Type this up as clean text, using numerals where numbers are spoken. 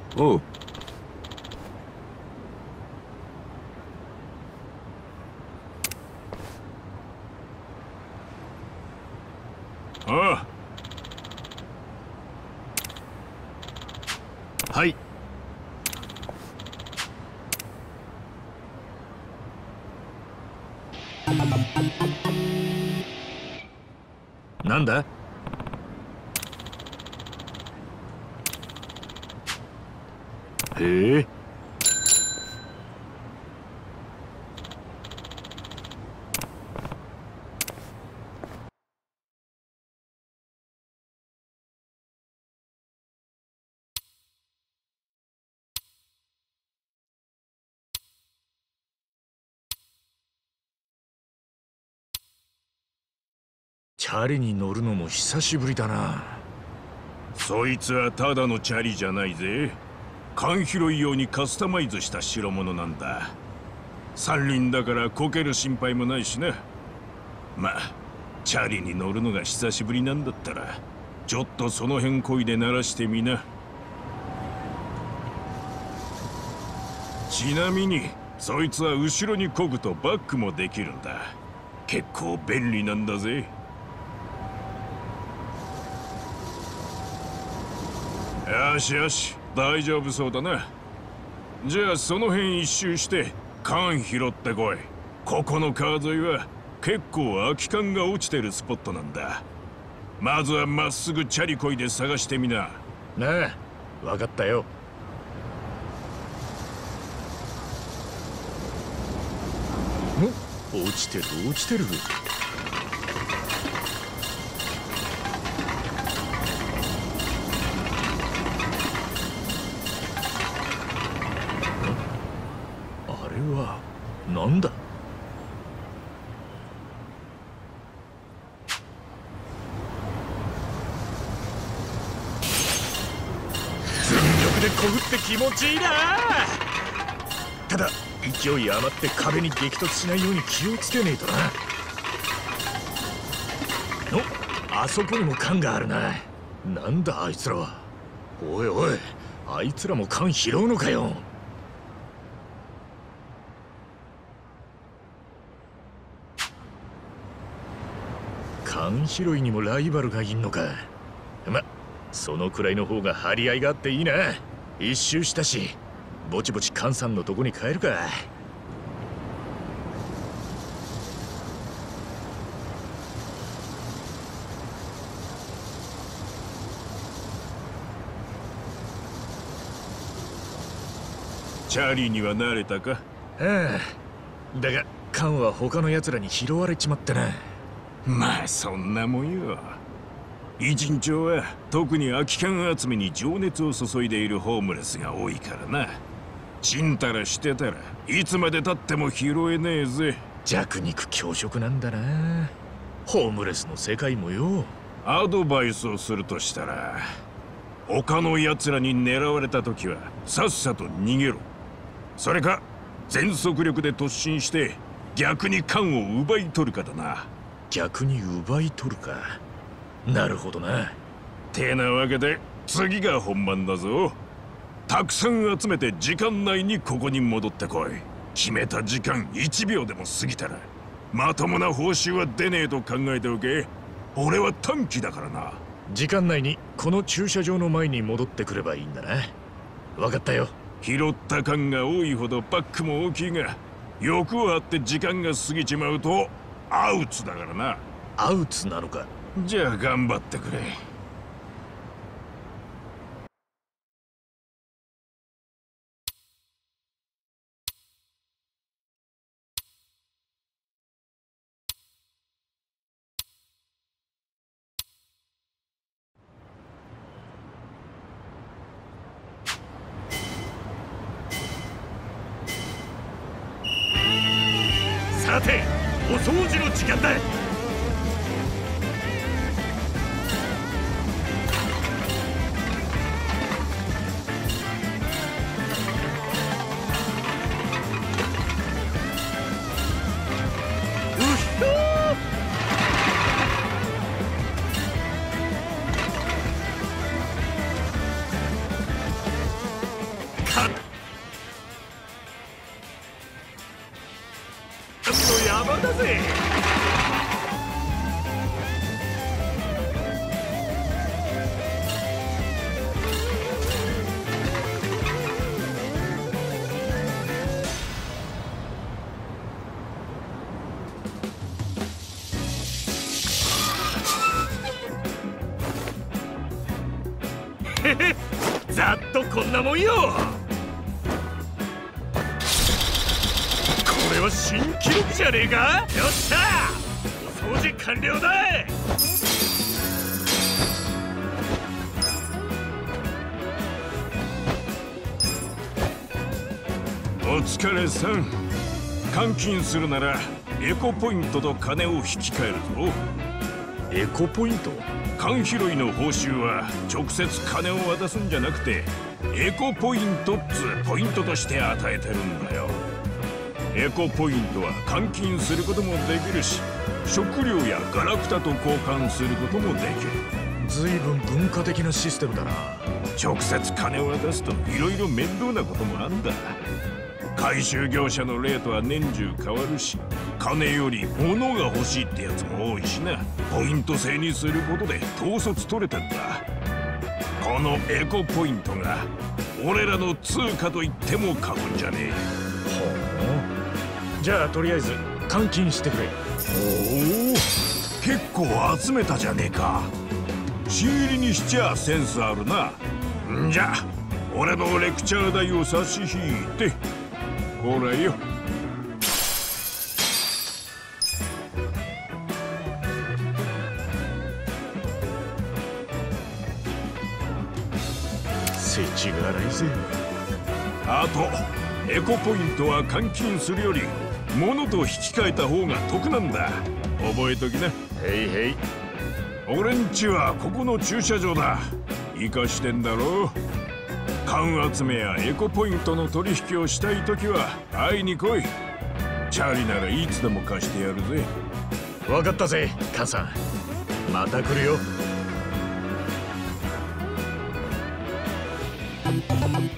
おう。 ああ。はい。なんだ？へえ。チャリに乗るのも久しぶりだな。 そいつはただのチャリじゃないぜ。缶拾い用にカスタマイズした代物なんだ。三輪だからこける心配もないしな。まあチャリに乗るのが久しぶりなんだったらちょっとその辺こいで鳴らしてみな。ちなみにそいつは後ろに漕ぐとバックもできるんだ。結構便利なんだぜ。よしよし、大丈夫そうだな。じゃあその辺一周して缶拾ってこい。ここの川沿いは結構空き缶が落ちてるスポットなんだ。まずはまっすぐチャリこいで探してみな。 なあ、分かったよ。落ちてる落ちてる。あれはなんだ？全力でこぐって気持ちいいな。ただ勢い余って壁に激突しないように気をつけねえとな。あそこにも缶があるな。なんだあいつらは。おいおい、あいつらも缶拾うのかよ。缶拾いにもライバルがいんのか。ま、そのくらいの方が張り合いがあっていいな。一周したしぼちぼち菅さんのとこに帰るか。 チャリには慣れたか？ ああ、だが菅は他の奴らに拾われちまってな。 まあそんなもんよ。偉人町は特に空き缶集めに情熱を注いでいるホームレスが多いからな。ちんたらしてたらいつまでたっても拾えねえぜ。 弱肉強食なんだな、ホームレスの世界もよ。 アドバイスをするとしたら、他の奴らに狙われた時はさっさと逃げろ。それか全速力で突進して逆に缶を奪い取るかだな。 逆に奪い取るか。なるほどな。 てなわけで次が本番だぞ。たくさん集めて時間内にここに戻ってこい。決めた時間1秒でも過ぎたらまともな報酬は出ねえと考えておけ。俺は短期だからな。 時間内にこの駐車場の前に戻ってくればいいんだな。分かったよ。 拾った缶が多いほどパックも大きいが、欲を張って時間が過ぎちまうとアウツだからな。 アウツなのか。 じゃあ頑張ってくれ。 さて、お掃除の時間だ。 の山だぜ。ざっとこんなもんよ。これは新記録じゃねえか。よっしゃ、お掃除完了だ。 お疲れさん。換金するならエコポイントと金を引き換えるぞ。 エコポイント？ 缶拾いの報酬は直接金を渡すんじゃなくて、エコポイントっつポイントとして与えてるんだよ。エコポイントは換金することもできるし、食料やガラクタと交換することもできる。 随分文化的なシステムだな。 直接金を渡すといろいろ面倒なこともあんだ。回収業者のレートは年中変わるし、金より物が欲しいってやつも多いしな。ポイント制にすることで統率取れてんだ。このエコポイントが俺らの通貨と言っても過言じゃねえ。 ほう。じゃあとりあえず換金してくれ。 おお、結構集めたじゃねえか。新入りにしちゃセンスあるな。んじゃ俺のレクチャー代を差し引いてほらよ。 世知が荒いぜ。 あとエコポイントは換金するより物と引き換えた方が得なんだ。覚えときな。 へいへい。 俺んちはここの駐車場だ。生かしてんだろ。缶集めやエコポイントの取引をしたいときは会いに来い。チャリならいつでも貸してやるぜ。 わかったぜ、カンさん。また来るよ。